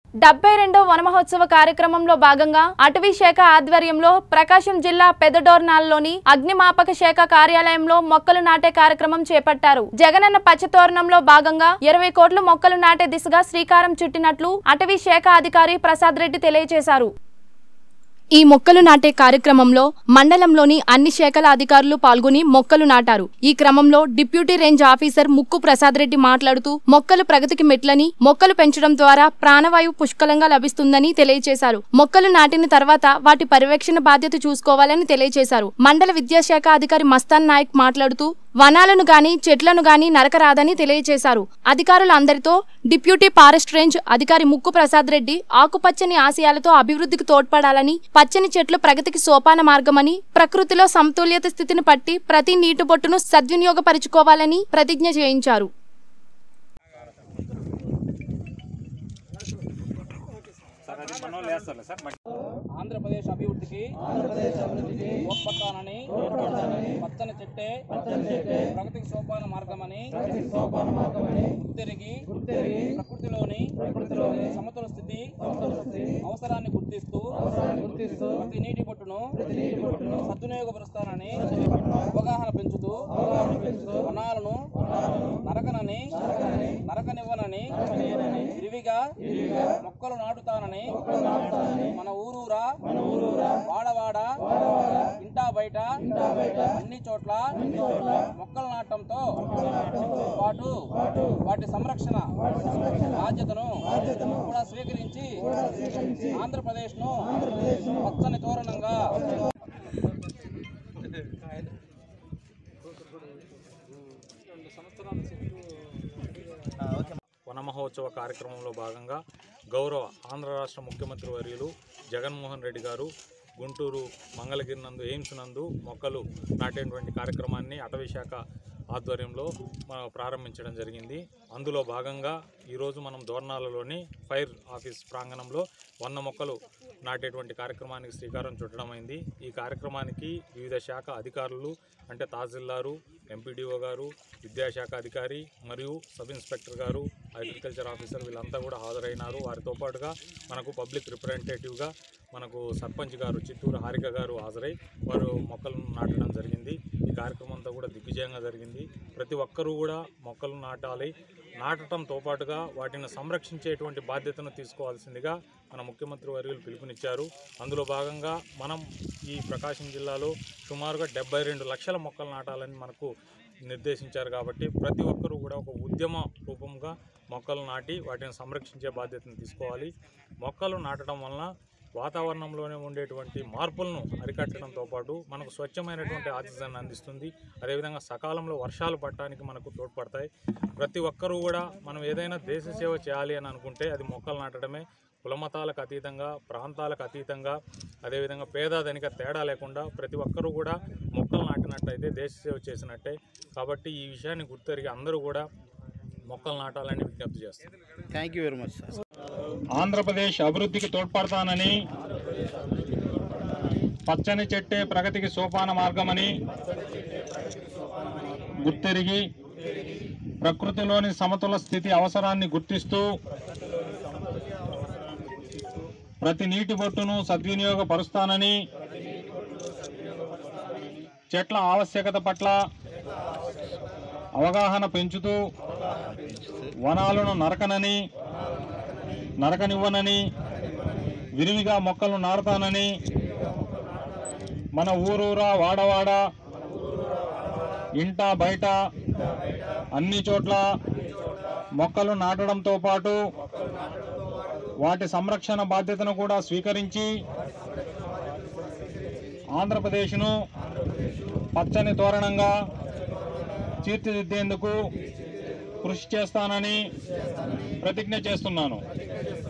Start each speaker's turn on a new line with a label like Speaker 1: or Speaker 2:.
Speaker 1: 72వ వన మహోత్సవ కార్యక్రమంలో భాగంగా అటవీ శాఖ ఆధ్వర్యంలో ప్రకాశం జిల్లా పెదడోర్నాల్లోని అగ్నిమాపక శాఖ కార్యాలయంలో మొక్కలు నాటే కార్యక్రమం చేపట్టారు. జగనన్న పచ్చతోరణంలో భాగంగా 20 కోట్ల మొక్కలు నాటే దిశగా శ్రీకారం చుట్టినట్లు అటవీ శాఖ అధికారి ప్రసాద్ రెడ్డి తెలియజేశారు. ఈ మొక్కలు నాటే కార్యక్రమంలో మండలంలోని అన్ని శాఖల అధికారులు పాల్గొని మొక్కలు నాటారు. ఈ క్రమంలో డిప్యూటీ రేంజ్ ఆఫీసర్ ముక్కు ప్రసాద్ రెడ్డి మాట్లాడుతూ మొక్కలు ప్రగతికి మెట్లని, మొక్కలు పెంచడం ద్వారా ప్రాణవాయువు పుష్కలంగా లభిస్తుందని తెలియజేశారు. మొక్కలు నాటిన తర్వాత వాటి పర్యవేక్షణ బాధ్యత చూసుకోవాలని తెలియజేశారు. మండల విద్యాశాఖ అధికారి మస్తాన్ నాయక్ మాట్లాడుతూ వనాలను గాని చెట్లను గాని నరకరాదని తెలియజేశారు. అధికారులందరితో డిప్యూటీ ఫారెస్ట్ రేంజ్ అధికారి ముక్కు ప్రసాద్ రెడ్డి ఆకుపచ్చని ఆశయాలతో అభివృద్ధికి తోడ్పడాలని, పచ్చని చెట్లు ప్రగతికి సోపాన మార్గమని, ప్రకృతిలో సమతుల్యత స్థితిని పట్టి ప్రతి నీటి బొట్టును సద్వినియోగపరుచుకోవాలని ప్రతిజ్ఞ చేయించారు.
Speaker 2: ఆంధ్రప్రదేశ్ అభివృద్ధికి తోడ్పడతానని, పచ్చని చెట్టే ప్రగతికి సోపాన మార్గమని గుర్తెరిగి ప్రకృతిలోని సమతుల స్థితి అవసరాన్ని గుర్తిస్తూ ప్రతి నీటి బొట్టును సద్వినియోగపరుస్తానని అవగాహన పెంచుతూ వనాలను నరకనివ్వనని విరివిగా మొక్కలు నాటుతానని మన ఊరూరా వాడవాడ ఇంటా బయట అన్ని చోట్ల మొక్కలు నాటడంతో పాటు వాటి సంరక్షణ బాధ్యతను కూడా స్వీకరించి ఆంధ్రప్రదేశ్ ను పచ్చని తోరణంగా
Speaker 3: వన మహోత్సవ కార్యక్రమంలో భాగంగా గౌరవ ఆంధ్ర రాష్ట్ర ముఖ్యమంత్రి వర్యులు జగన్మోహన్ రెడ్డి గారు గుంటూరు మంగళగిరి నందు ఎయిమ్స్ నందు మొక్కలు నాటేటువంటి కార్యక్రమాన్ని అటవీ శాఖ ఆధ్వర్యంలో ప్రారంభించడం జరిగింది. అందులో భాగంగా ఈరోజు మనం దోర్నాలలోని ఫైర్ ఆఫీస్ ప్రాంగణంలో 100 మొక్కలు నాటేటువంటి కార్యక్రమానికి శ్రీకారం చుట్టడమైంది. ఈ కార్యక్రమానికి వివిధ శాఖ అధికారులు అంటే తహసీల్దారు, ఎంపీడీఓ గారు, విద్యాశాఖ అధికారి మరియు సబ్ ఇన్స్పెక్టర్ గారు, అగ్రికల్చర్ ఆఫీసర్ వీళ్ళంతా కూడా హాజరైనారు. వారితో పాటుగా మనకు పబ్లిక్ రిప్రజెంటేటివ్గా మనకు సర్పంచ్ గారు చిత్తూరు హారిక గారు హాజరై వారు మొక్కలను నాటడం జరిగింది. ఈ కార్యక్రమం అంతా కూడా దిగ్విజయంగా జరిగింది. ప్రతి ఒక్కరూ కూడా మొక్కలు నాటాలి. నాటడంతో పాటుగా వాటిని సంరక్షించేటువంటి బాధ్యతను తీసుకోవాల్సిందిగా మన ముఖ్యమంత్రి వర్యులు పిలుపునిచ్చారు. అందులో భాగంగా మనం ఈ ప్రకాశం జిల్లాలో సుమారుగా 72 లక్షల మొక్కలు నాటాలని మనకు నిర్దేశించారు. కాబట్టి ప్రతి ఒక్కరూ కూడా ఒక ఉద్యమ రూపంగా మొక్కలు నాటి వాటిని సంరక్షించే బాధ్యతను తీసుకోవాలి. మొక్కలు నాటడం వలన వాతావరణంలోనే ఉండేటువంటి మార్పులను అరికట్టడంతో పాటు మనకు స్వచ్ఛమైనటువంటి ఆక్సిజన్ అందిస్తుంది. అదేవిధంగా సకాలంలో వర్షాలు పడటానికి మనకు తోడ్పడతాయి. ప్రతి ఒక్కరూ కూడా మనం ఏదైనా దేశ సేవ చేయాలి అని అనుకుంటే అది మొక్కలు నాటడమే. కులమతాలకు అతీతంగా, ప్రాంతాలకు అతీతంగా, అదేవిధంగా పేద ధనిక తేడా లేకుండా ప్రతి ఒక్కరూ కూడా మొక్కలు నాటినట్టయితే దేశ సేవ చేసినట్టే. కాబట్టి ఈ విషయాన్ని గుర్తెరిగి అందరూ కూడా మొక్కలు నాటాలని విజ్ఞప్తి చేస్తారు.
Speaker 4: Thank you very much sir.
Speaker 3: Andhra Pradesh అభివృద్ధికి తోడ్పడతానని, పచ్చని చెట్టే ప్రగతికి సోపాన మార్గమని గుర్తెరిగి ప్రకృతిలోని సమతుల స్థితి అవసరాన్ని గుర్తిస్తూ ప్రతి నీటి బొట్టును సద్వినియోగపరుస్తానని, చెట్ల ఆవశ్యకత పట్ల అవగాహన పెంచుతూ వనాలను నరకనివ్వనని విరివిగా మొక్కలు నాటుతానని, మన ఊరూరా వాడవాడ ఇంటా బయట అన్ని చోట్ల మొక్కలు నాటడంతో పాటు వాటి సంరక్షణ బాధ్యతను కూడా స్వీకరించి ఆంధ్రప్రదేశ్ను పచ్చని తోరణంగా తీర్చిదిద్దేందుకు కృషి చేస్తానని ప్రతిజ్ఞ చేస్తున్నాను.